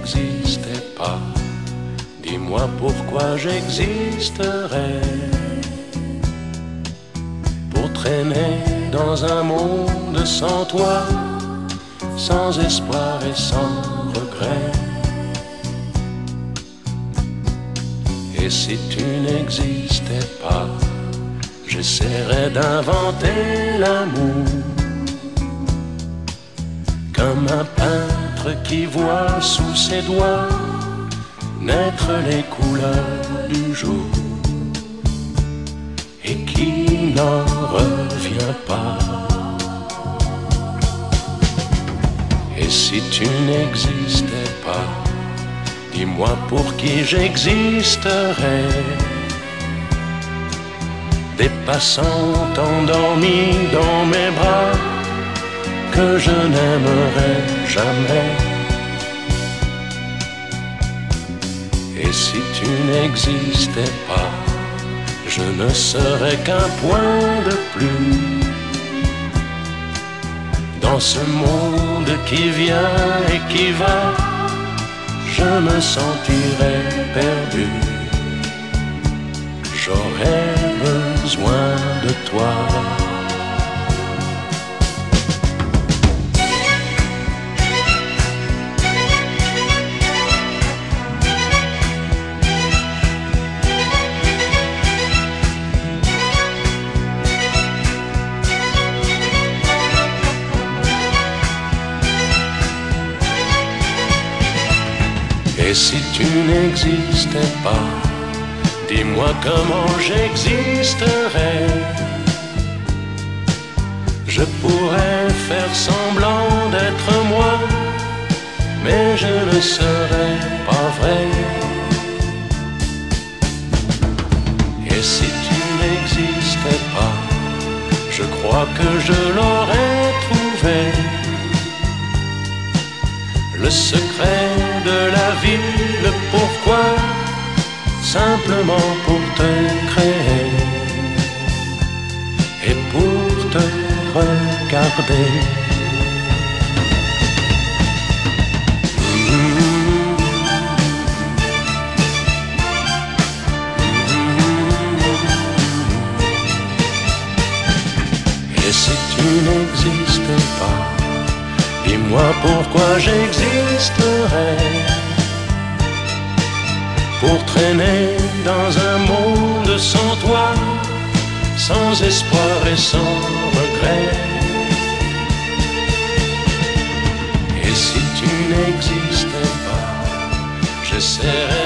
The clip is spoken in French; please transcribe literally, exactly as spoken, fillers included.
n'existais pas, dis-moi pourquoi j'existerais. Pour traîner dans un monde sans toi, sans espoir et sans regret. Et si tu n'existais pas, j'essaierais d'inventer l'amour, comme un peintre qui voit sous ses doigts naître les couleurs du jour et qui n'en revient pas. Et si tu n'existais pas, dis-moi pour qui j'existerais. Des passants endormis dans mes bras que je n'aimerais jamais. Et si tu n'existais pas, je ne serais qu'un point de plus dans ce monde qui vient et qui va. Je me sentirais perdu. J'aurais besoin de toi. Et si tu n'existais pas, dis-moi comment j'existerais. Je pourrais faire semblant d'être moi, mais je ne serais pas vrai. Et si tu n'existais pas, je crois que je l'aurais trouvé. Le secret de la vie, le pourquoi, simplement pour te créer et pour te regarder. Et si tu n'existais pas, dis-moi pourquoi j'existerais. Pour traîner dans un monde sans toi, sans espoir et sans regret. Et si tu n'existais pas, j'essaierais